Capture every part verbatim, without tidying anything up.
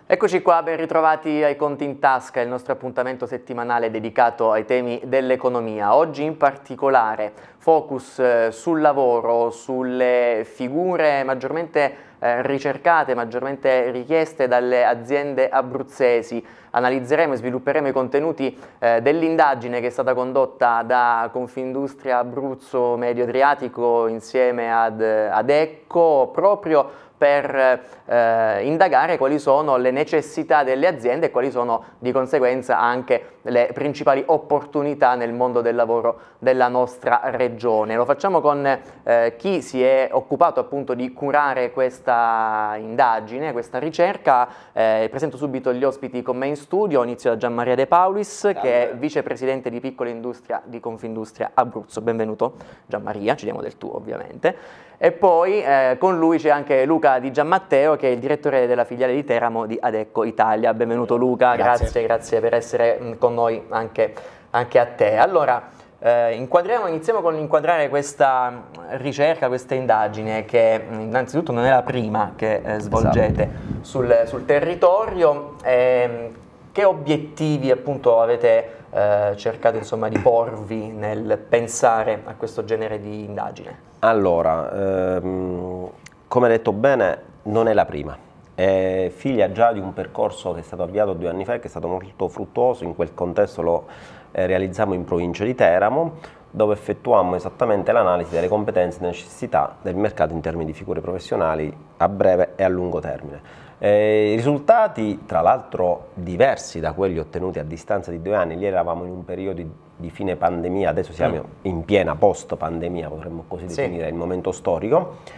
Eccoci qua, ben ritrovati ai Conti in Tasca, il nostro appuntamento settimanale dedicato ai temi dell'economia. Oggi in particolare focus eh, sul lavoro, sulle figure maggiormente eh, ricercate, maggiormente richieste dalle aziende abruzzesi. Analizzeremo e svilupperemo i contenuti eh, dell'indagine che è stata condotta da Confindustria Abruzzo Medio Adriatico insieme ad Adecco proprio per eh, indagare quali sono le necessità delle aziende e quali sono di conseguenza anche le principali opportunità nel mondo del lavoro della nostra regione. Lo facciamo con eh, chi si è occupato appunto di curare questa indagine, questa ricerca. Eh, presento subito gli ospiti con me in studio. Inizio da Gianmaria De Paulis, Ciao. Che è vicepresidente di Piccola Industria di Confindustria Abruzzo. Benvenuto Gianmaria, ci diamo del tuo ovviamente. E poi eh, con lui c'è anche Luca Di Gianmatteo, che è il direttore della filiale di Teramo di Adecco Italia. Benvenuto Luca, grazie, grazie, grazie per essere mh, con noi anche, anche a te. Allora, eh, inquadriamo, iniziamo con inquadrare questa ricerca, questa indagine che mh, innanzitutto non è la prima che eh, svolgete esatto. sul, sul territorio. Eh, che obiettivi appunto avete eh, cercato insomma di porvi nel pensare a questo genere di indagine? Allora, ehm, come hai detto bene, non è la prima, è figlia già di un percorso che è stato avviato due anni fa e che è stato molto fruttuoso. In quel contesto lo eh, realizziamo in provincia di Teramo, dove effettuammo esattamente l'analisi delle competenze e necessità del mercato in termini di figure professionali a breve e a lungo termine. Eh, I risultati, tra l'altro diversi da quelli ottenuti a distanza di due anni, lì eravamo in un periodo di, di fine pandemia, adesso siamo mm. in piena post pandemia, potremmo così definire sì. il momento storico.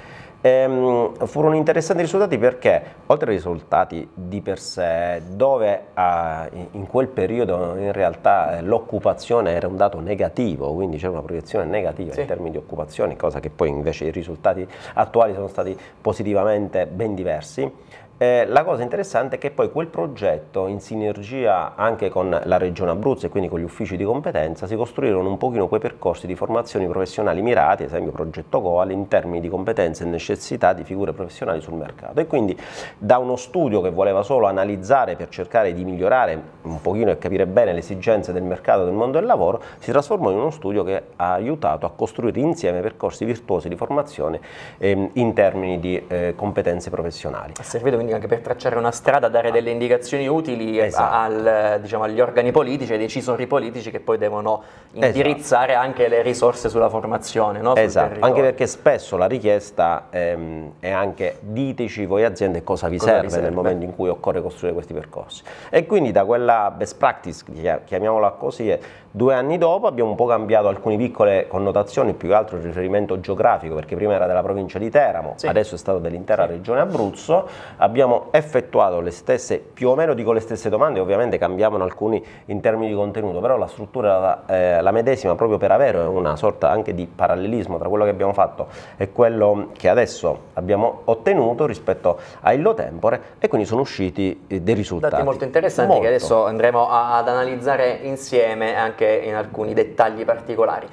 Ehm, furono interessanti i risultati perché, oltre ai risultati di per sé, dove eh, in quel periodo in realtà eh, l'occupazione era un dato negativo, quindi c'era una proiezione negativa sì. in termini di occupazione, cosa che poi invece i risultati attuali sono stati positivamente ben diversi. Eh, la cosa interessante è che poi quel progetto, in sinergia anche con la Regione Abruzzo e quindi con gli uffici di competenza, si costruirono un pochino quei percorsi di formazioni professionali mirati, ad esempio progetto Coal, in termini di competenze e necessità di figure professionali sul mercato. E quindi da uno studio che voleva solo analizzare per cercare di migliorare un pochino e capire bene le esigenze del mercato del mondo del lavoro, si trasformò in uno studio che ha aiutato a costruire insieme percorsi virtuosi di formazione ehm, in termini di eh, competenze professionali. Ha servito quindi anche per tracciare una strada, dare delle indicazioni utili esatto. al, diciamo, agli organi politici, ai decisori politici che poi devono indirizzare esatto. anche le risorse sulla formazione. No? Esatto, anche perché spesso la richiesta ehm, è anche diteci voi aziende cosa vi, cosa serve, vi serve nel momento in cui occorre costruire questi percorsi. E quindi da quella best practice, chiamiamola così, due anni dopo abbiamo un po' cambiato alcune piccole connotazioni, più che altro il riferimento geografico, perché prima era della provincia di Teramo, sì. adesso è stato dell'intera sì. regione Abruzzo. Abbiamo effettuato le stesse, più o meno dico le stesse domande, ovviamente cambiavano alcuni in termini di contenuto, però la struttura è eh, la medesima, proprio per avere una sorta anche di parallelismo tra quello che abbiamo fatto e quello che adesso abbiamo ottenuto rispetto a illo tempore, e quindi sono usciti eh, dei risultati. Dati molto interessanti molto. che adesso andremo a, ad analizzare insieme anche in alcuni dettagli particolari.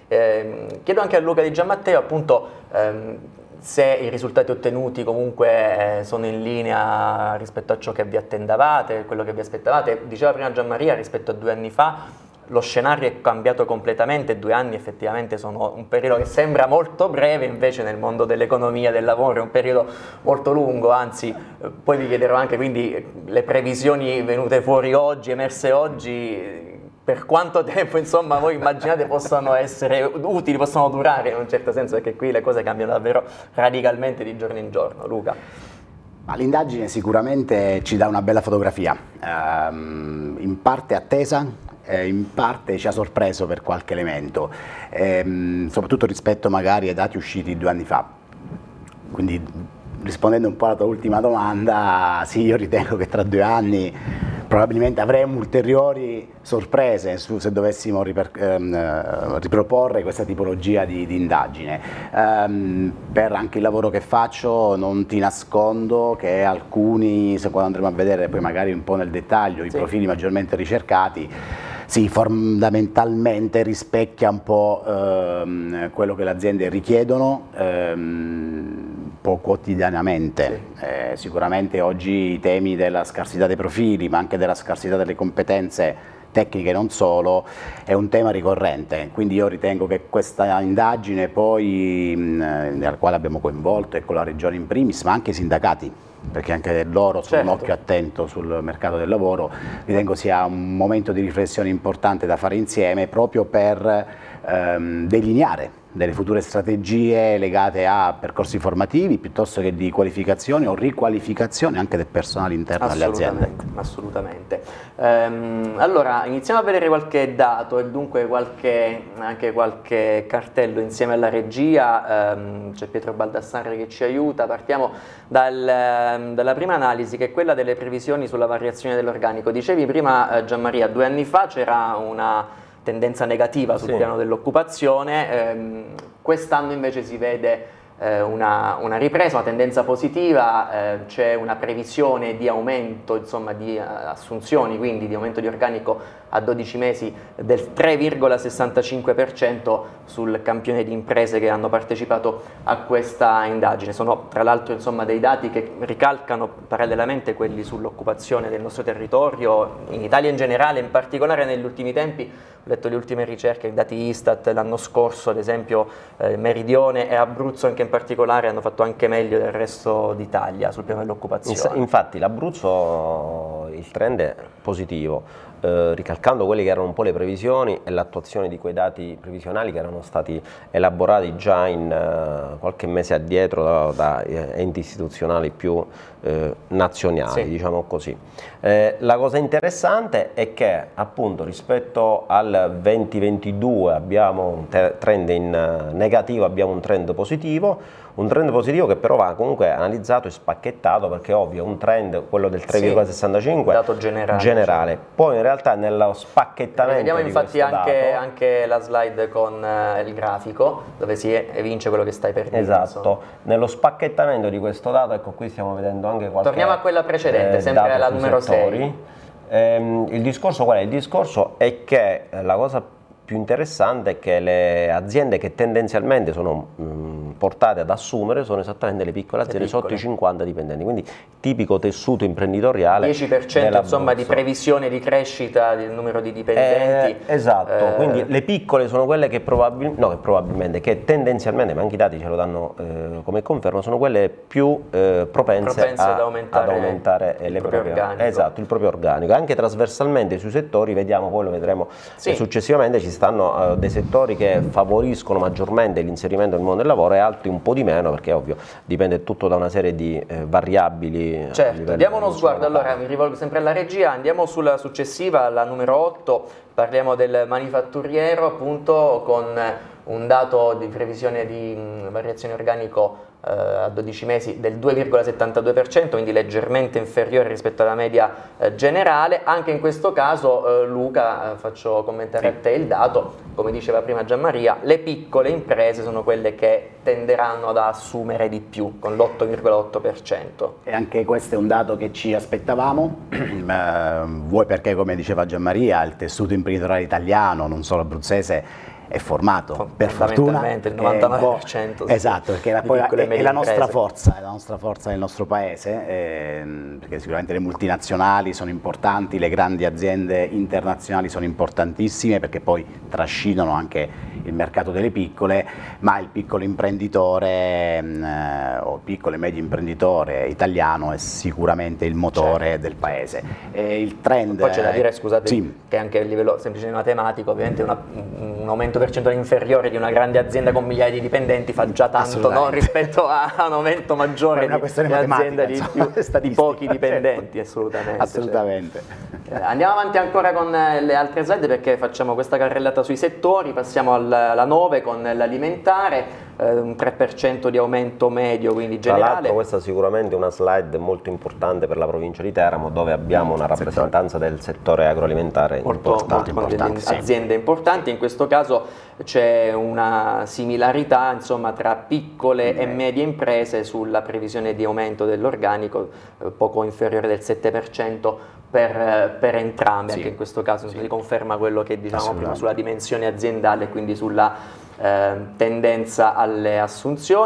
Eh, chiedo anche a Luca Di Gianmatteo appunto ehm, se i risultati ottenuti comunque eh, sono in linea rispetto a ciò che vi attendavate, quello che vi aspettavate. Diceva prima Gianmaria, rispetto a due anni fa lo scenario è cambiato completamente. Due anni effettivamente sono un periodo che sembra molto breve, invece nel mondo dell'economia, del lavoro è un periodo molto lungo. Anzi, eh, poi vi chiederò anche quindi le previsioni venute fuori oggi, emerse oggi, per quanto tempo insomma voi immaginate possano essere utili, possano durare in un certo senso, perché qui le cose cambiano davvero radicalmente di giorno in giorno. Luca. L'indagine sicuramente ci dà una bella fotografia, ehm, in parte attesa, eh, in parte ci ha sorpreso per qualche elemento, ehm, soprattutto rispetto magari ai dati usciti due anni fa. Quindi rispondendo un po' alla tua ultima domanda, sì, io ritengo che tra due anni probabilmente avremo ulteriori sorprese su, se dovessimo riper, ehm, riproporre questa tipologia di, di indagine. Ehm, per anche il lavoro che faccio non ti nascondo che alcuni, se quando andremo a vedere poi magari un po' nel dettaglio i sì. profili maggiormente ricercati, sì, fondamentalmente rispecchia un po' ehm, quello che le aziende richiedono, ehm, purtroppo quotidianamente. Sì. Eh, sicuramente oggi i temi della scarsità dei profili, ma anche della scarsità delle competenze tecniche non solo, è un tema ricorrente, quindi io ritengo che questa indagine poi, mh, nella quale abbiamo coinvolto, ecco, la Regione in primis, ma anche i sindacati, perché anche loro sono certo. un occhio attento sul mercato del lavoro, ritengo sia un momento di riflessione importante da fare insieme proprio per ehm, delineare delle future strategie legate a percorsi formativi piuttosto che di qualificazione o riqualificazione anche del personale interno alle aziende. Assolutamente. Ehm, allora iniziamo a vedere qualche dato e dunque qualche, anche qualche cartello insieme alla regia. Ehm, c'è Pietro Baldassarre che ci aiuta. Partiamo dal, dalla prima analisi, che è quella delle previsioni sulla variazione dell'organico. Dicevi prima, eh, Gianmaria, due anni fa c'era una tendenza negativa sul sì. piano dell'occupazione, ehm, quest'anno invece si vede eh, una, una ripresa, una tendenza positiva, eh, c'è una previsione di aumento, insomma, di uh, assunzioni, quindi di aumento di organico a dodici mesi del tre virgola sessantacinque per cento sul campione di imprese che hanno partecipato a questa indagine. Sono tra l'altro, insomma, dei dati che ricalcano parallelamente quelli sull'occupazione del nostro territorio, in Italia in generale, in particolare negli ultimi tempi. Ho letto le ultime ricerche, i dati Istat l'anno scorso, ad esempio eh, Meridione e Abruzzo anche in particolare hanno fatto anche meglio del resto d'Italia sul piano dell'occupazione. Infatti l'Abruzzo, il trend è positivo. Eh, ricalcando quelle che erano un po' le previsioni e l'attuazione di quei dati previsionali che erano stati elaborati già in uh, qualche mese addietro da, da enti istituzionali più eh, nazionali, sì. diciamo così. Eh, la cosa interessante è che appunto rispetto al venti ventidue abbiamo un trend in uh, negativo, abbiamo un trend positivo. Un trend positivo che però va comunque analizzato e spacchettato, perché è ovvio, un trend, quello del tre virgola sessantacinque, sì, dato generale, generale. Poi in realtà nello spacchettamento vediamo di infatti anche, dato, anche la slide con uh, il grafico dove si evince quello che stai per dire. Esatto, insomma. Nello spacchettamento di questo dato, ecco qui stiamo vedendo anche qualche torniamo a quella precedente, eh, sempre alla numero sei. Ehm, il discorso qual è? Il discorso è che eh, la cosa più interessante è che le aziende che tendenzialmente sono mh, portate ad assumere sono esattamente le piccole aziende, le piccole. Sotto i cinquanta dipendenti, quindi tipico tessuto imprenditoriale. dieci per cento insomma di previsione di crescita del numero di dipendenti. Eh, esatto, eh, quindi le piccole sono quelle che, probabil no, che probabilmente, che tendenzialmente, ma anche i dati ce lo danno eh, come conferma, sono quelle più eh, propense, propense a, ad aumentare, ad aumentare le proprie organico. Esatto, il proprio organico. Anche trasversalmente sui settori, vediamo, poi lo vedremo sì. eh, successivamente, ci stanno uh, dei settori che favoriscono maggiormente l'inserimento nel mondo del lavoro e altri un po' di meno, perché ovvio dipende tutto da una serie di eh, variabili. Certo, diamo uno sguardo, allora mi rivolgo sempre alla regia, andiamo sulla successiva, la numero otto, parliamo del manifatturiero appunto con un dato di previsione di mh, variazione organico eh, a dodici mesi del due virgola settantadue per cento, quindi leggermente inferiore rispetto alla media eh, generale. Anche in questo caso, eh, Luca, eh, faccio commentare sì. a te il dato, come diceva prima Gianmaria, le piccole imprese sono quelle che tenderanno ad assumere di più, con l'otto virgola otto per cento. E anche questo è un dato che ci aspettavamo, eh, vuoi perché, come diceva Gianmaria, il tessuto imprenditoriale italiano, non solo abruzzese, è formato per fortuna il novantanove per cento esatto, perché poi è, è la nostra forza, è la nostra forza nel nostro paese, ehm, perché sicuramente le multinazionali sono importanti, le grandi aziende internazionali sono importantissime perché poi trascinano anche il mercato delle piccole, ma il piccolo imprenditore eh, o piccolo e medio imprenditore italiano è sicuramente il motore certo. del paese. E il trend poi c'è da dire, scusate, sì. che anche a livello semplicemente matematico ovviamente una, un aumento percentuale inferiore di una grande azienda con migliaia di dipendenti fa già tanto, no? Rispetto a un aumento maggiore di un'azienda di, di, di pochi dipendenti. Certo. assolutamente, assolutamente. Cioè. Andiamo avanti ancora con le altre slide perché facciamo questa carrellata sui settori, passiamo alla nove con l'alimentare, eh, un tre per cento di aumento medio, quindi generale. Tra l'altro questa è sicuramente una slide molto importante per la provincia di Teramo, dove abbiamo una rappresentanza del settore agroalimentare molto importante, molto importante sì. aziende importanti. In questo caso c'è una similarità insomma tra piccole mm. e medie imprese sulla previsione di aumento dell'organico, eh, poco inferiore del sette per cento per, per entrambi, sì. anche in questo caso sì. si conferma quello che diciamo prima sulla dimensione aziendale e quindi sulla eh, tendenza alle assunzioni.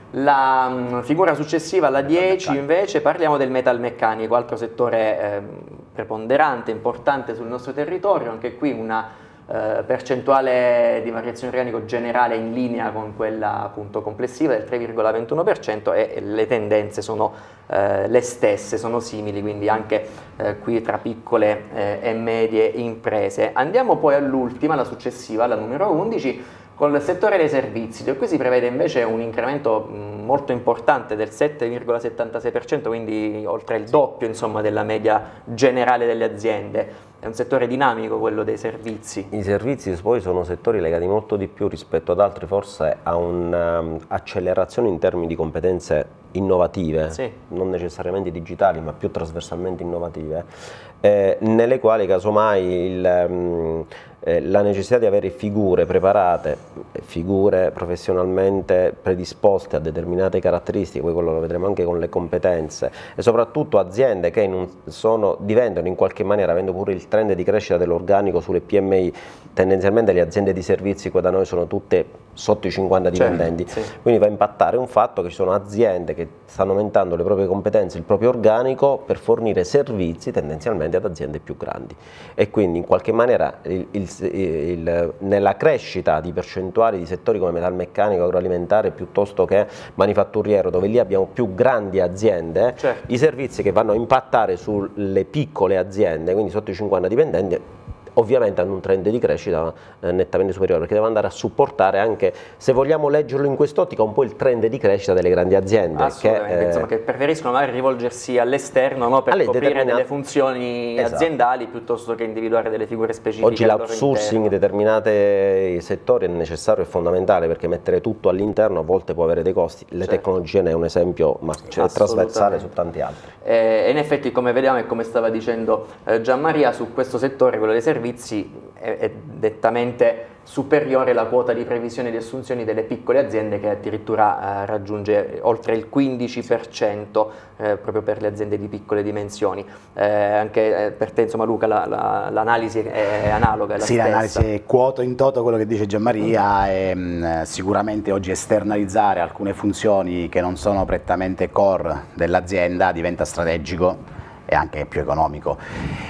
La mh, figura successiva, la dieci, invece parliamo del metalmeccanico, altro settore eh, preponderante, importante sul nostro territorio, anche qui una eh, percentuale di variazione organico generale in linea con quella appunto complessiva del tre virgola ventuno per cento e, e le tendenze sono eh, le stesse, sono simili, quindi anche eh, qui tra piccole eh, e medie imprese. Andiamo poi all'ultima, la successiva, la numero undici, con il settore dei servizi, dove qui si prevede invece un incremento mh, molto importante del sette virgola settantasei per cento, quindi oltre il doppio insomma, della media generale delle aziende. È un settore dinamico quello dei servizi. I servizi poi sono settori legati molto di più rispetto ad altri, forse a un'accelerazione in termini di competenze innovative, sì. non necessariamente digitali ma più trasversalmente innovative, eh, nelle quali casomai il, um, eh, la necessità di avere figure preparate, figure professionalmente predisposte a determinate caratteristiche, poi quello lo vedremo anche con le competenze, e soprattutto aziende che in un, sono, diventano in qualche maniera, avendo pure il trend di crescita dell'organico sulle P M I, tendenzialmente le aziende di servizi qua da noi sono tutte sotto i cinquanta dipendenti, certo, sì. Quindi va a impattare un fatto che ci sono aziende che stanno aumentando le proprie competenze, il proprio organico per fornire servizi tendenzialmente ad aziende più grandi, e quindi in qualche maniera il, il, il, nella crescita di percentuali di settori come metalmeccanico, agroalimentare piuttosto che manifatturiero, dove lì abbiamo più grandi aziende, certo. I servizi che vanno a impattare sulle piccole aziende, quindi sotto i cinquanta dipendenti, ovviamente hanno un trend di crescita eh, nettamente superiore, perché deve andare a supportare anche, se vogliamo leggerlo in quest'ottica, un po' il trend di crescita delle grandi aziende. Assolutamente, che, eh, insomma, che preferiscono magari rivolgersi all'esterno, no, per coprire delle funzioni esatto. aziendali piuttosto che individuare delle figure specifiche. Oggi l'outsourcing in determinati settori è necessario e fondamentale, perché mettere tutto all'interno a volte può avere dei costi. Le certo. tecnologie ne è un esempio, ma cioè, è trasversale su tanti altri. Eh, e in effetti, come vediamo e come stava dicendo eh, Gianmaria, su questo settore, quello dei servizi, È, è dettamente superiore la quota di previsione di assunzioni delle piccole aziende, che addirittura eh, raggiunge oltre il quindici per cento eh, proprio per le aziende di piccole dimensioni. Eh, anche eh, per te, insomma, Luca, l'analisi la, la, è analoga? È la sì, l'analisi quoto in toto quello che dice Gianmaria, mm. è mh, sicuramente oggi esternalizzare alcune funzioni che non sono prettamente core dell'azienda diventa strategico e anche più economico.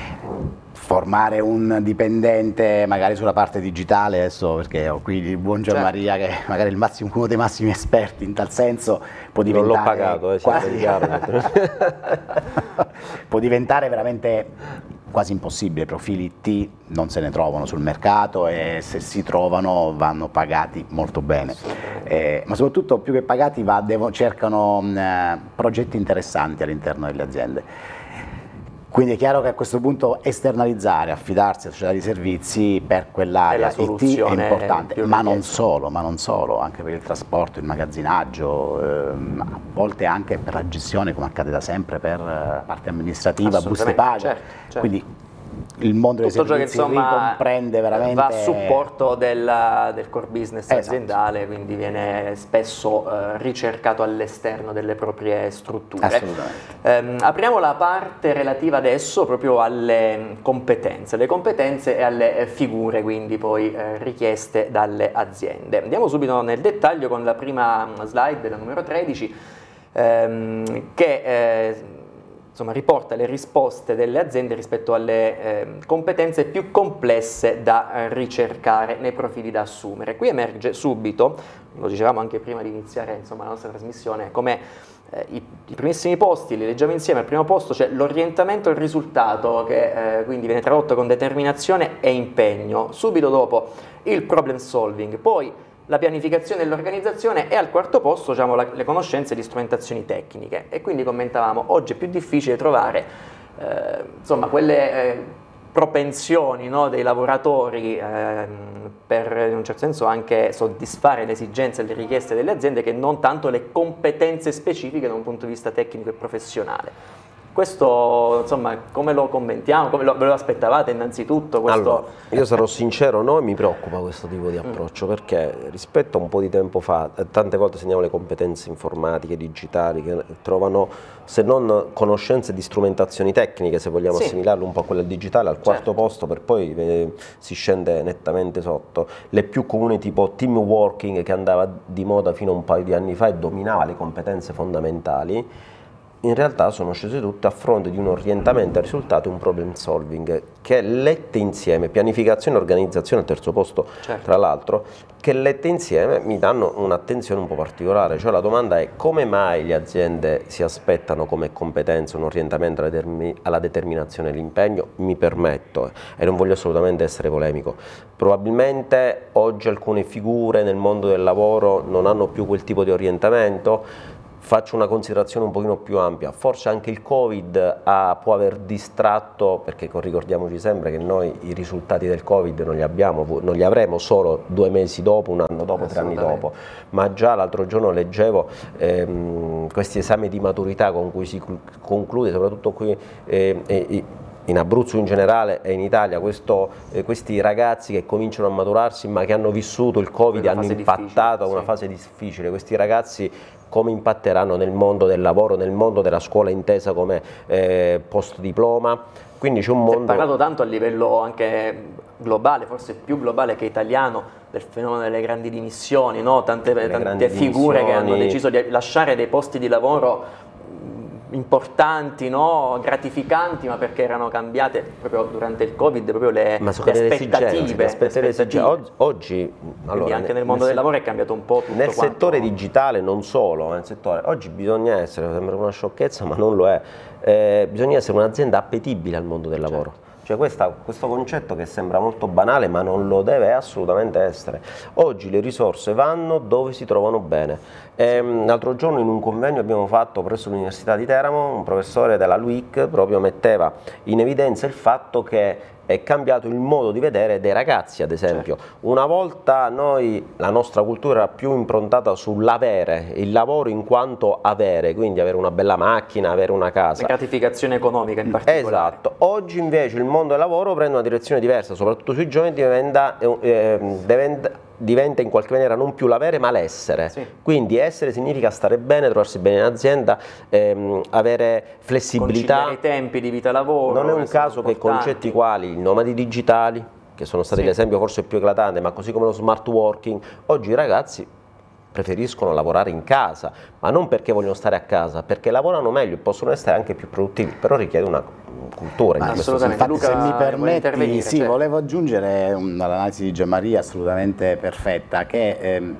Formare un dipendente magari sulla parte digitale, adesso perché ho qui il buon Gianmaria, certo. che magari è il massimo, uno dei massimi esperti in tal senso, può diventare, non l'ho pagato, eh, quasi, può diventare veramente quasi impossibile. Profili T non se ne trovano sul mercato, e se si trovano vanno pagati molto bene, eh, ma soprattutto più che pagati va, devo, cercano mh, progetti interessanti all'interno delle aziende. Quindi è chiaro che a questo punto esternalizzare, affidarsi a società di servizi per quell'area I T è importante, ma non solo, ma non solo, anche per il trasporto, il magazzinaggio, ehm, a volte anche per la gestione, come accade da sempre per la parte amministrativa, buste paga, certo, certo. Quindi il mondo dei tutto servizi ciò che insomma ricomprende veramente, va a supporto del, del core business esatto. aziendale, quindi viene spesso eh, ricercato all'esterno delle proprie strutture. Assolutamente. Eh, apriamo la parte relativa adesso proprio alle competenze, le competenze e alle figure quindi poi eh, richieste dalle aziende. Andiamo subito nel dettaglio con la prima slide, la numero tredici, ehm, che eh, insomma, riporta le risposte delle aziende rispetto alle eh, competenze più complesse da eh, ricercare nei profili da assumere. Qui emerge subito, lo dicevamo anche prima di iniziare insomma, la nostra trasmissione, come eh, i, i primissimi posti, li leggiamo insieme. Al primo posto c'è l'orientamento al risultato, che eh, quindi viene tradotto con determinazione e impegno. Subito dopo il problem solving, poi la pianificazione e l'organizzazione, e al quarto posto diciamo, la, le conoscenze di strumentazioni tecniche. E quindi commentavamo, oggi è più difficile trovare eh, insomma, quelle eh, propensioni, no, dei lavoratori eh, per in un certo senso anche soddisfare le esigenze e le richieste delle aziende, che non tanto le competenze specifiche da un punto di vista tecnico e professionale. Questo, insomma, come lo commentiamo? Come lo, ve lo aspettavate innanzitutto? Questo... Allora, io sarò sincero, noi mi preoccupa questo tipo di approccio, mm. perché rispetto a un po' di tempo fa, tante volte sentiamo le competenze informatiche, digitali, che trovano, se non conoscenze di strumentazioni tecniche, se vogliamo sì. assimilarlo un po' a quella digitale, al quarto certo. posto, per poi eh, si scende nettamente sotto. Le più comuni tipo team working, che andava di moda fino a un paio di anni fa e dominava le competenze fondamentali, in realtà sono scese tutte a fronte di un orientamento al risultato e un problem solving che lette insieme, pianificazione e organizzazione al terzo posto certo. tra l'altro, che lette insieme mi danno un'attenzione un po' particolare. Cioè la domanda è: come mai le aziende si aspettano come competenza un orientamento alla, alla determinazione e all'impegno? Mi permetto, eh, e non voglio assolutamente essere polemico, probabilmente oggi alcune figure nel mondo del lavoro non hanno più quel tipo di orientamento. Faccio una considerazione un pochino più ampia, forse anche il Covid ha, può aver distratto, perché ricordiamoci sempre che noi i risultati del Covid non li abbiamo, non li avremo solo due mesi dopo, un anno dopo, tre anni dopo, ma già l'altro giorno leggevo ehm, questi esami di maturità con cui si conclude, soprattutto qui eh, eh, in Abruzzo in generale e in Italia, questo, eh, questi ragazzi che cominciano a maturarsi ma che hanno vissuto il Covid e hanno impattato una sì. fase difficile. Questi ragazzi come impatteranno nel mondo del lavoro, nel mondo della scuola intesa come eh, post diploma? Quindi c'è un mondo... Si è parlato tanto a livello anche globale, forse più globale che italiano, del fenomeno delle grandi dimissioni, no? Tante, tante figure che hanno deciso di lasciare dei posti di lavoro importanti, no? Gratificanti, ma perché erano cambiate proprio durante il Covid proprio le, ma le aspettative, le aspettative. Oggi, oggi allora, anche nel mondo nel, del lavoro è cambiato un po' tutto nel quanto. Settore digitale, non solo nel settore, oggi bisogna essere, sembra una sciocchezza ma non lo è, eh, bisogna essere un'azienda appetibile al mondo del lavoro. Certo. Cioè questa, questo concetto che sembra molto banale ma non lo deve assolutamente essere. Oggi le risorse vanno dove si trovano bene. Ehm, l'altro giorno in un convegno abbiamo fatto presso l'Università di Teramo, un professore della L U I C proprio metteva in evidenza il fatto che è cambiato il modo di vedere dei ragazzi, ad esempio. Certo. Una volta noi, la nostra cultura era più improntata sull'avere, il lavoro in quanto avere, quindi avere una bella macchina, avere una casa. La gratificazione economica in particolare. Esatto. Oggi invece il mondo del lavoro prende una direzione diversa, soprattutto sui giovani diventa, eh, diventa diventa in qualche maniera non più l'avere ma l'essere, sì. Quindi essere significa stare bene, trovarsi bene in azienda, ehm, avere flessibilità, conciliare i tempi di vita lavoro. Non è un caso che concetti quali i nomadi digitali, che sono stati sì. l'esempio forse più eclatante, ma così come lo smart working, oggi i ragazzi preferiscono lavorare in casa, ma non perché vogliono stare a casa, perché lavorano meglio e possono essere anche più produttivi, però richiede una cultura. Ma assolutamente. Infatti, Luca, se mi permetti, sì, certo. volevo aggiungere all'analisi di Gianmaria assolutamente perfetta, che ehm,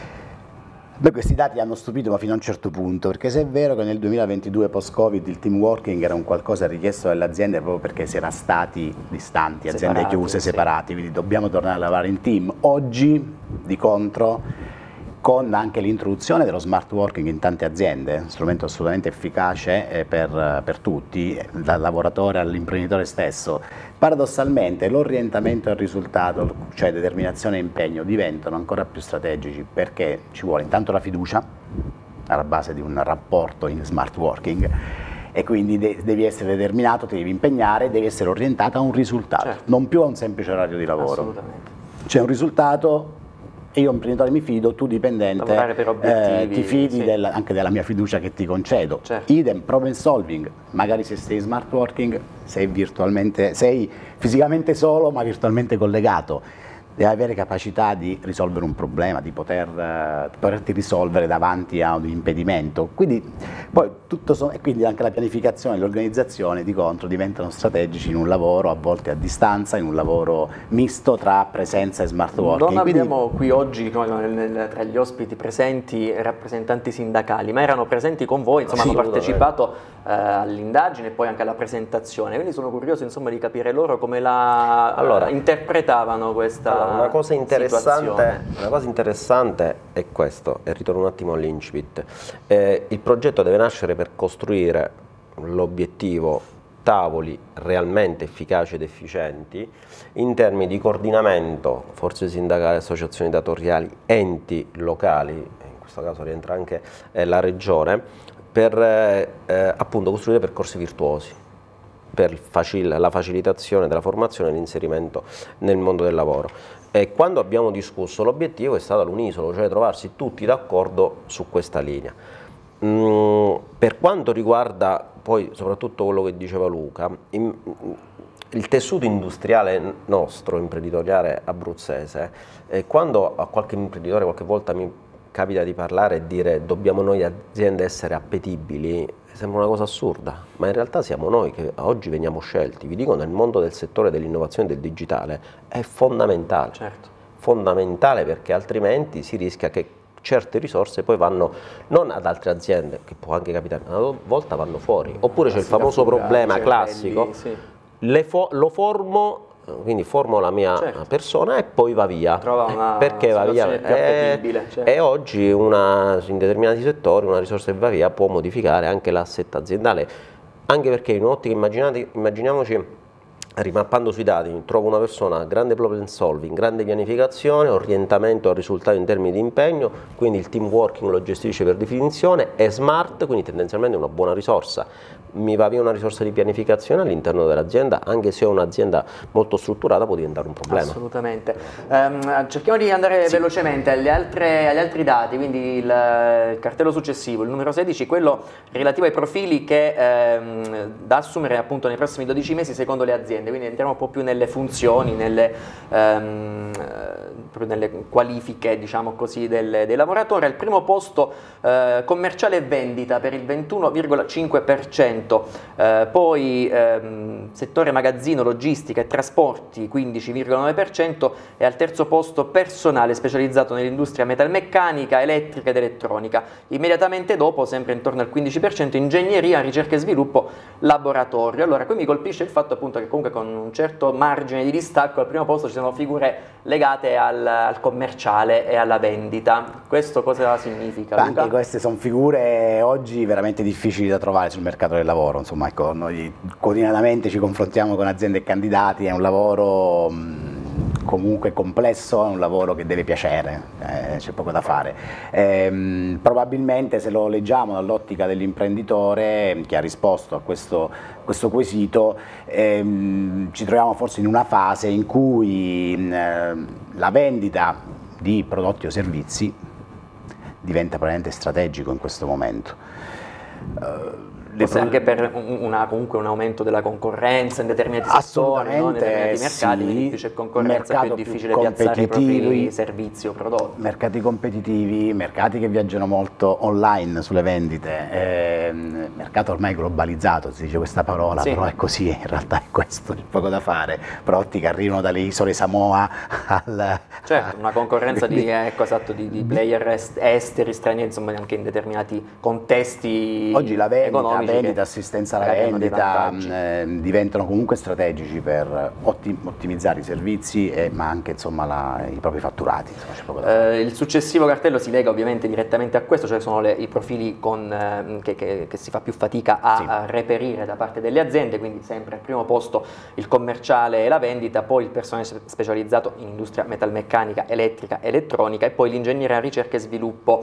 beh, questi dati hanno stupito ma fino a un certo punto, perché se è vero che nel duemilaventidue post-Covid il team working era un qualcosa richiesto dalle aziende proprio perché si era stati distanti, aziende separati, chiuse, sì. separati, quindi dobbiamo tornare a lavorare in team. Oggi, di contro, con anche l'introduzione dello smart working in tante aziende, strumento assolutamente efficace per, per tutti, dal lavoratore all'imprenditore stesso, paradossalmente l'orientamento al risultato, cioè determinazione e impegno, diventano ancora più strategici, perché ci vuole intanto la fiducia alla base di un rapporto in smart working, e quindi devi essere determinato, ti devi impegnare, devi essere orientato a un risultato, certo. non più a un semplice orario di lavoro. Assolutamente. C'è un risultato. E io imprenditore mi fido, tu dipendente eh, ti fidi sì. del, anche della mia fiducia che ti concedo. Certo. Idem, problem solving, magari se sei smart working sei virtualmente, sei fisicamente solo ma virtualmente collegato. Devi avere capacità di risolvere un problema, di poter, uh, poterti risolvere davanti a un impedimento. Quindi, poi, tutto so, e quindi anche la pianificazione e l'organizzazione di contro diventano strategici in un lavoro a volte a distanza, in un lavoro misto tra presenza e smart working. Non quindi, abbiamo qui oggi nel, nel, tra gli ospiti presenti rappresentanti sindacali, ma erano presenti con voi, insomma sì, hanno partecipato uh, all'indagine e poi anche alla presentazione, quindi sono curioso insomma di capire loro come la allora, interpretavano questa allora, Una cosa, interessante, una cosa interessante è questo, e ritorno un attimo all'incipit. Eh, il progetto deve nascere per costruire l'obiettivo tavoli realmente efficaci ed efficienti in termini di coordinamento, forze sindacali, associazioni datoriali, enti locali, in questo caso rientra anche eh, la regione, per eh, appunto costruire percorsi virtuosi, per facil la facilitazione della formazione e l'inserimento nel mondo del lavoro. E quando abbiamo discusso l'obiettivo è stato l'unisono, cioè trovarsi tutti d'accordo su questa linea. Mm, per quanto riguarda poi soprattutto quello che diceva Luca, in, il tessuto industriale nostro, imprenditoriale abruzzese, eh, quando a qualche imprenditore qualche volta mi capita di parlare e dire dobbiamo noi aziende essere appetibili, sembra una cosa assurda, ma in realtà siamo noi che oggi veniamo scelti. Vi dico, nel mondo del settore dell'innovazione e del digitale è fondamentale, certo. fondamentale, perché altrimenti si rischia che certe risorse poi vanno non ad altre aziende, che può anche capitare, ma una volta vanno fuori. Oppure c'è il famoso problema classico, sì. Le fo lo formo, quindi formo la mia certo. persona e poi va via. Trova una perché va via? Più appetibile, certo. E oggi una, in determinati settori una risorsa che va via può modificare anche l'assetto aziendale, anche perché in un'ottica, immaginiamoci, rimappando sui dati, trovo una persona grande problem solving, grande pianificazione, orientamento al risultato in termini di impegno, quindi il team working lo gestisce per definizione, è smart, quindi tendenzialmente è una buona risorsa. Mi va via una risorsa di pianificazione all'interno dell'azienda, anche se ho un'azienda molto strutturata può diventare un problema. Assolutamente. Um, cerchiamo di andare sì. velocemente agli, altre, agli altri dati, quindi il, il cartello successivo, il numero sedici, quello relativo ai profili che ehm, da assumere appunto nei prossimi dodici mesi secondo le aziende, quindi entriamo un po' più nelle funzioni, nelle, ehm, nelle qualifiche, diciamo così, del, dei lavoratori. Al primo posto eh, commerciale e vendita per il ventuno virgola cinque per cento. Eh, poi ehm, settore magazzino, logistica e trasporti quindici virgola nove per cento e al terzo posto personale specializzato nell'industria metalmeccanica, elettrica ed elettronica. Immediatamente dopo, sempre intorno al quindici per cento, ingegneria, ricerca e sviluppo, laboratorio. Allora, qui mi colpisce il fatto appunto che comunque con un certo margine di distacco al primo posto ci sono figure legate al, al commerciale e alla vendita. Questo cosa significa? Beh, anche queste sono figure oggi veramente difficili da trovare sul mercato del lavoro, insomma, ecco, noi quotidianamente ci confrontiamo con aziende e candidati, è un lavoro mh, comunque complesso, è un lavoro che deve piacere, eh, c'è poco da fare. Ehm, probabilmente se lo leggiamo dall'ottica dell'imprenditore che ha risposto a questo, questo quesito, ehm, ci troviamo forse in una fase in cui mh, la vendita di prodotti o servizi diventa probabilmente strategico in questo momento. Uh, Forse anche per una, comunque un aumento della concorrenza in determinati settori, no? In determinati mercati, sì, più c'è concorrenza, più è difficile piazzare i propri servizi o prodotti. Mercati competitivi, mercati che viaggiano molto online sulle vendite, eh, mercato ormai globalizzato, si dice questa parola, sì. Però è così, in realtà è questo, c'è poco da fare. Prodotti che arrivano dalle isole Samoa al... Certo, una concorrenza di, ecco, esatto, di, di player est esteri, stranieri, insomma anche in determinati contesti oggi la vendita, economici. Vendita, assistenza alla vendita eh, diventano comunque strategici per ottim ottimizzare i servizi, e, ma anche insomma, la, i propri fatturati. Insomma, eh, il successivo cartello si lega ovviamente direttamente a questo, cioè sono le, i profili con, eh, che, che, che si fa più fatica a, sì. a reperire da parte delle aziende, quindi sempre al primo posto il commerciale e la vendita, poi il personale specializzato in industria metalmeccanica, elettrica, elettronica e poi l'ingegneria, ricerca e sviluppo.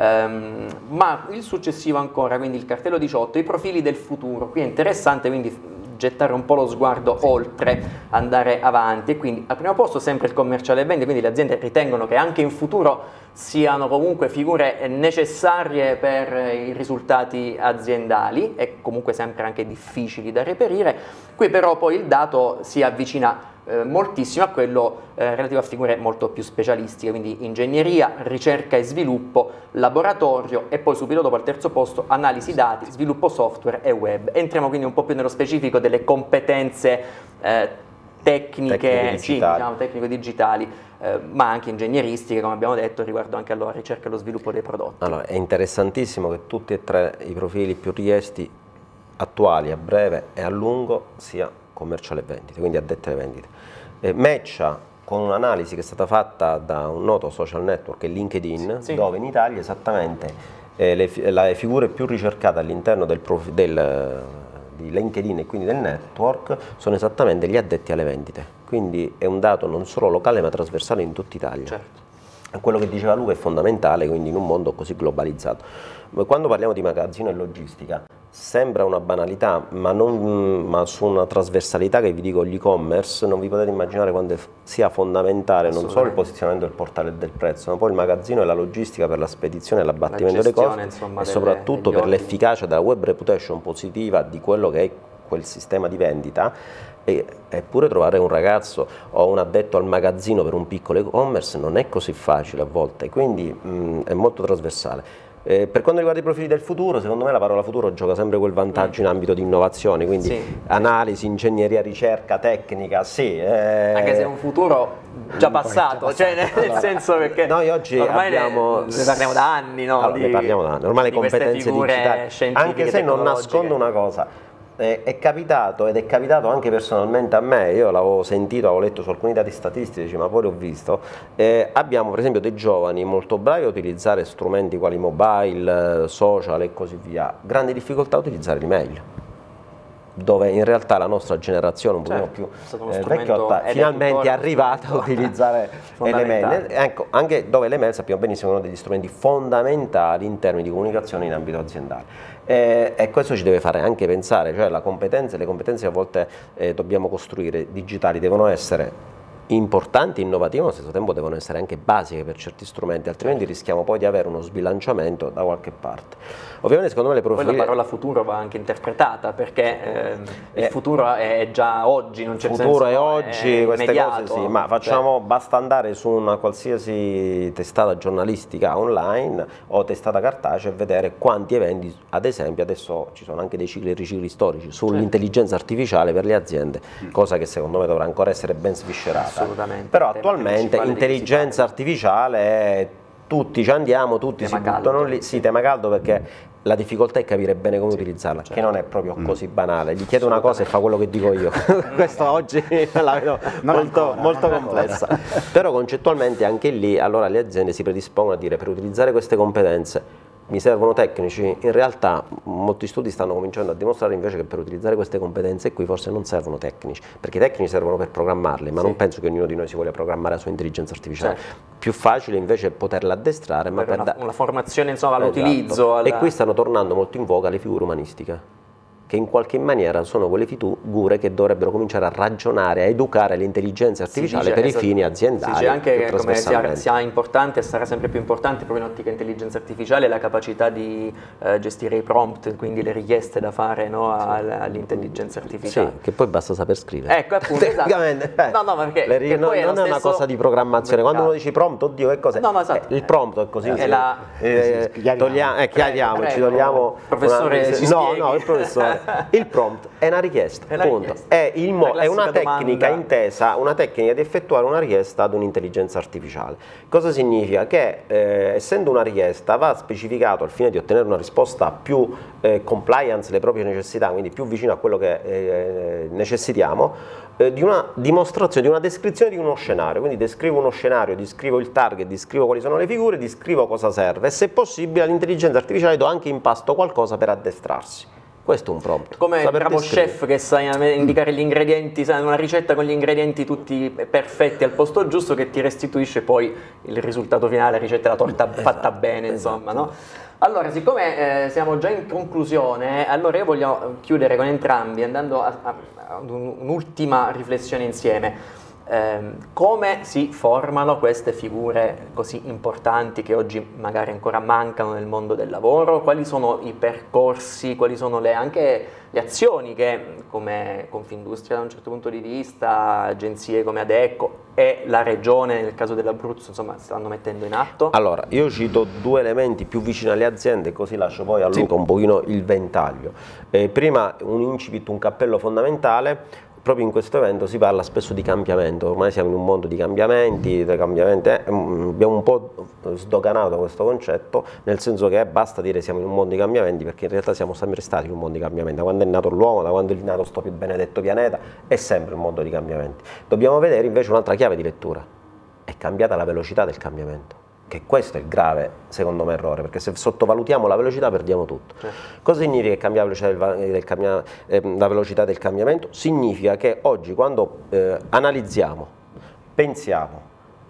Um, ma il successivo ancora, quindi il cartello diciotto, i profili del futuro. Qui è interessante quindi gettare un po' lo sguardo sì. oltre, andare avanti, e quindi al primo posto sempre il commerciale e vendita, quindi le aziende ritengono che anche in futuro siano comunque figure necessarie per i risultati aziendali e comunque sempre anche difficili da reperire. Qui però poi il dato si avvicina Eh, moltissimo a quello eh, relativo a figure molto più specialistiche, quindi ingegneria, ricerca e sviluppo, laboratorio e poi subito dopo al terzo posto analisi dati, sviluppo software e web. Entriamo quindi un po' più nello specifico delle competenze eh, tecniche, sì, diciamo, tecnico-digitali, eh, ma anche ingegneristiche, come abbiamo detto, riguardo anche alla ricerca e allo sviluppo dei prodotti. Allora, è interessantissimo che tutti e tre i profili più richiesti attuali a breve e a lungo sia commerciale e vendite, quindi addette alle vendite. Eh, matcha con un'analisi che è stata fatta da un noto social network, LinkedIn, sì. dove in Italia esattamente eh, le, le figure più ricercate all'interno del, del, di LinkedIn e quindi del network sono esattamente gli addetti alle vendite, quindi è un dato non solo locale ma trasversale in tutta Italia. Certo. quello che diceva Luca è fondamentale, quindi in un mondo così globalizzato. Quando parliamo di magazzino e logistica sembra una banalità, ma, non, ma su una trasversalità che vi dico l'e-commerce non vi potete immaginare quanto sia fondamentale non solo il posizionamento del portale del prezzo, ma poi il magazzino e la logistica per la spedizione e l'abbattimento dei costi, insomma, e delle, soprattutto per l'efficacia della web reputation positiva di quello che è quel sistema di vendita. E, eppure trovare un ragazzo o un addetto al magazzino per un piccolo e-commerce non è così facile a volte, quindi mh, è molto trasversale. Eh, per quanto riguarda i profili del futuro, secondo me la parola futuro gioca sempre quel vantaggio in ambito di innovazione, quindi sì, analisi, ingegneria, ricerca, tecnica, sì. Eh, Anche se è un futuro già passato, già cioè nel allora, senso perché noi oggi abbiamo, ne, ne parliamo da anni, no? Allora, di, ne parliamo da anni, ormai le competenze digitali, anche se non nascondo una cosa. È capitato ed è capitato anche personalmente a me, io l'avevo sentito, avevo letto su alcuni dati statistici, ma poi l'ho visto, eh, abbiamo per esempio dei giovani molto bravi a utilizzare strumenti quali mobile, social e così via, grandi difficoltà a utilizzare l'email, dove in realtà la nostra generazione un certo, pochino più eh, vecchiotta finalmente è arrivata a utilizzare le mail, ecco, anche dove le mail sappiamo benissimo sono degli strumenti fondamentali in termini di comunicazione in ambito aziendale. E, e questo ci deve fare anche pensare, cioè la competenza, le competenze che a volte eh, dobbiamo costruire digitali devono essere importanti, innovative, allo stesso tempo devono essere anche basiche per certi strumenti, altrimenti rischiamo poi di avere uno sbilanciamento da qualche parte. Ovviamente secondo me le profili... Poi la parola futuro va anche interpretata, perché eh, il eh, futuro è già oggi, non c'è senso. Il futuro è oggi, è queste immediato, cose sì, ma facciamo, cioè, basta andare su una qualsiasi testata giornalistica online o testata cartacea e vedere quanti eventi, ad esempio adesso ci sono anche dei cicli e ricicli storici sull'intelligenza certo. artificiale per le aziende, mm. cosa che secondo me dovrà ancora essere ben sviscerata. Assolutamente. Però attualmente intelligenza artificiale, tutti ci andiamo, tutti tema si buttano caldo. Lì, sì, tema caldo perché la difficoltà è capire bene come sì, utilizzarla, certo. che non è proprio mm. così banale, gli chiedo una cosa e fa quello che dico io, questo oggi la vedo molto, ancora, molto complessa, però concettualmente anche lì allora le aziende si predispongono a dire per utilizzare queste competenze mi servono tecnici, in realtà molti studi stanno cominciando a dimostrare invece che per utilizzare queste competenze qui forse non servono tecnici, perché i tecnici servono per programmarle, ma sì. non penso che ognuno di noi si voglia programmare la sua intelligenza artificiale, certo. più facile invece è poterla addestrare, per ma per una, una formazione insomma all'utilizzo. Esatto. Alla... E qui stanno tornando molto in voga le figure umanistiche, che in qualche maniera sono quelle figure che dovrebbero cominciare a ragionare, a educare l'intelligenza artificiale dice, per esatto, i fini aziendali. Si dice anche che come sia, sia importante e sarà sempre più importante proprio in ottica intelligenza artificiale la capacità di eh, gestire i prompt, quindi le richieste da fare no, all'intelligenza artificiale. Sì, che poi basta saper scrivere. Ecco appunto, esatto. eh, no, no, perché, le, che no, non è, è una cosa di programmazione, quando uno dice prompt, oddio che cos'è? No, no, esatto. eh, il prompt è così, è la... eh, togliamo, eh, chiariamoci, togliamo... Professore, una, no, no, il professore. Il prompt è una richiesta, è, una, richiesta. È, il mo, è una tecnica domanda. intesa, una tecnica di effettuare una richiesta ad un'intelligenza artificiale. Cosa significa? Che eh, essendo una richiesta va specificato al fine di ottenere una risposta più eh, compliance alle proprie necessità, quindi più vicino a quello che eh, necessitiamo, eh, di una dimostrazione, di una descrizione di uno scenario. Quindi descrivo uno scenario, descrivo il target, descrivo quali sono le figure, descrivo cosa serve e se possibile all'intelligenza artificiale do anche in pasto qualcosa per addestrarsi. Questo è un prompt. Come il bravo chef che sa indicare gli ingredienti, sa una ricetta con gli ingredienti tutti perfetti al posto giusto che ti restituisce poi il risultato finale, la ricetta della torta esatto, fatta bene, esatto. insomma, no? Allora, siccome eh, siamo già in conclusione, allora io voglio chiudere con entrambi andando a, a, ad un'ultima riflessione insieme. Eh, come si formano queste figure così importanti che oggi magari ancora mancano nel mondo del lavoro? Quali sono i percorsi, quali sono le, anche le azioni che come Confindustria da un certo punto di vista, agenzie come Adecco e la Regione nel caso dell'Abruzzo insomma stanno mettendo in atto? Allora, io cito due elementi più vicini alle aziende così lascio poi a Luca sì. un pochino il ventaglio. Eh, prima un incipit, un cappello fondamentale. Proprio in questo evento si parla spesso di cambiamento, ormai siamo in un mondo di cambiamenti, di cambiamenti eh, abbiamo un po' sdoganato questo concetto, nel senso che basta dire siamo in un mondo di cambiamenti perché in realtà siamo sempre stati in un mondo di cambiamenti, da quando è nato l'uomo, da quando è nato sto più benedetto pianeta, è sempre un mondo di cambiamenti. Dobbiamo vedere invece un'altra chiave di lettura, è cambiata la velocità del cambiamento. Che questo è il grave, secondo me, errore, perché se sottovalutiamo la velocità perdiamo tutto. Certo. Cosa significa cambiare la velocità del, del, cambia, eh, la velocità del cambiamento? Significa che oggi quando eh, analizziamo, pensiamo,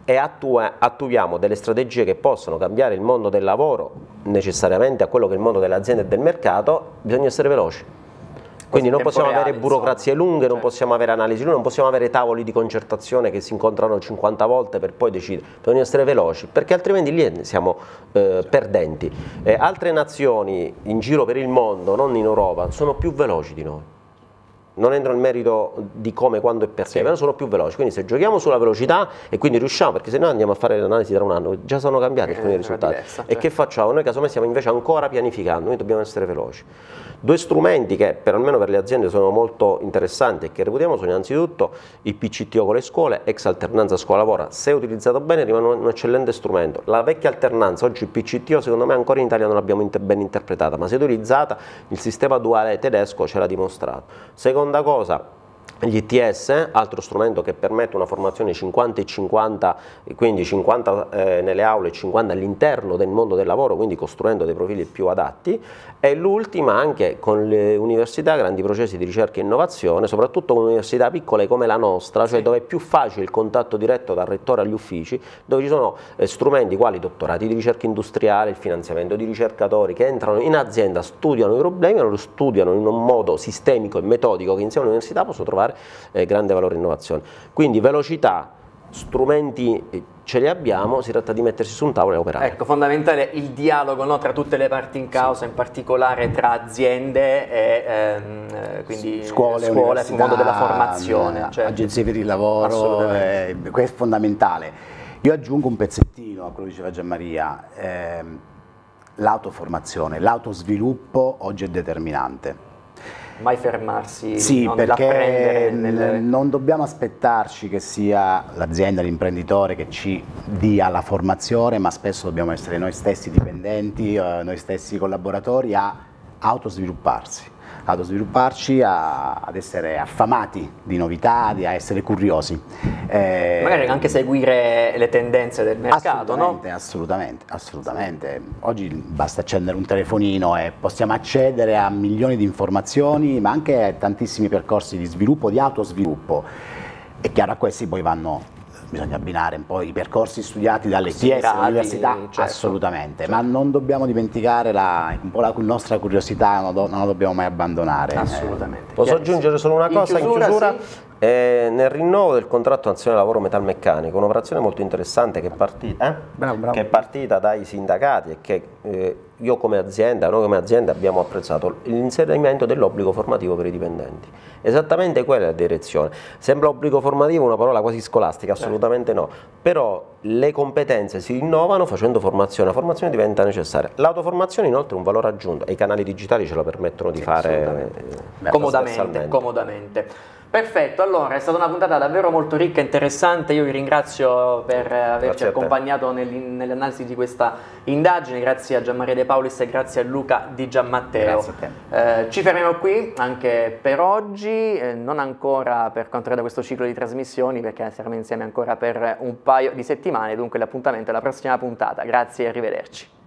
e attua, attuiamo delle strategie che possono cambiare il mondo del lavoro necessariamente a quello che è il mondo delle aziende e del mercato, bisogna essere veloci. Quindi non possiamo reale, avere burocrazie insomma, lunghe, non certo. possiamo avere analisi lunghe, non possiamo avere tavoli di concertazione che si incontrano cinquanta volte per poi decidere. Bisogna essere veloci, perché altrimenti lì siamo eh, perdenti. Eh, altre nazioni in giro per il mondo, non in Europa, sono più veloci di noi. Non entro nel merito di come, quando e perché, sì. però sono più veloci, quindi se giochiamo sulla velocità e quindi riusciamo, perché se no andiamo a fare l'analisi tra un anno, già sono cambiati eh, alcuni risultati, diversa, e certo. che facciamo? Noi casomai stiamo invece ancora pianificando, noi dobbiamo essere veloci. Due strumenti che per almeno per le aziende sono molto interessanti e che reputiamo sono innanzitutto il P C T O con le scuole, ex alternanza scuola-lavoro, se utilizzato bene rimane un eccellente strumento. La vecchia alternanza, oggi il P C T O secondo me ancora in Italia non l'abbiamo ben interpretata, ma se utilizzata il sistema duale tedesco ce l'ha dimostrato. Seconda cosa, gli I T S, altro strumento che permette una formazione cinquanta e cinquanta, quindi cinquanta eh, nelle aule e cinquanta all'interno del mondo del lavoro, quindi costruendo dei profili più adatti, e l'ultima anche con le università, grandi processi di ricerca e innovazione, soprattutto con università piccole come la nostra, cioè sì. dove è più facile il contatto diretto dal rettore agli uffici, dove ci sono eh, strumenti quali dottorati di ricerca industriale, il finanziamento di ricercatori che entrano in azienda, studiano i problemi, lo studiano in un modo sistemico e metodico che insieme all'università possono trovare Eh, grande valore innovazione. Quindi velocità, strumenti eh, ce li abbiamo, si tratta di mettersi su un tavolo e operare. Ecco, fondamentale il dialogo, no, tra tutte le parti in causa, sì. in particolare tra aziende e ehm, quindi scuole, scuole sul mondo della formazione. Cioè, agenzie per il lavoro, eh, questo è fondamentale. Io aggiungo un pezzettino a quello che diceva Gianmaria, eh, l'autoformazione, l'autosviluppo oggi è determinante. Mai fermarsi, sì, non perché nelle... non dobbiamo aspettarci che sia l'azienda, l'imprenditore che ci dia la formazione, ma spesso dobbiamo essere noi stessi dipendenti, eh, noi stessi collaboratori a autosvilupparsi, autosvilupparci, a, ad essere affamati di novità, a essere curiosi. Eh, Magari anche seguire le tendenze del mercato, assolutamente, no? Assolutamente, assolutamente. Oggi basta accendere un telefonino e possiamo accedere a milioni di informazioni, ma anche a tantissimi percorsi di sviluppo, di autosviluppo. È chiaro, a questi poi vanno, bisogna abbinare un po' i percorsi studiati dalle I T S, all'università, certo. assolutamente, certo. ma non dobbiamo dimenticare la, un po' la nostra curiosità, non, do, non la dobbiamo mai abbandonare. Assolutamente. Posso aggiungere solo una cosa in chiusura? In chiusura sì. eh, nel rinnovo del contratto nazionale lavoro metalmeccanico, un'operazione molto interessante che è partita, eh? bravo, bravo. Che è partita dai sindacati e che eh, io come azienda, noi come azienda abbiamo apprezzato l'inserimento dell'obbligo formativo per i dipendenti. Esattamente quella è la direzione. Sembra obbligo formativo una parola quasi scolastica, assolutamente no, però le competenze si innovano facendo formazione, la formazione diventa necessaria. L'autoformazione inoltre è un valore aggiunto e i canali digitali ce lo permettono di sì, fare eh, comodamente, comodamente. Perfetto, allora è stata una puntata davvero molto ricca e interessante, io vi ringrazio per averci accompagnato nell'analisi di questa indagine, grazie a Gianmaria De Paulis e grazie a Luca Di Giammatteo. Grazie a te. Eh, ci fermiamo qui anche per oggi, eh, non ancora per quanto riguarda questo ciclo di trasmissioni perché saremo insieme ancora per un paio di settimane, dunque l'appuntamento è alla prossima puntata, grazie e arrivederci.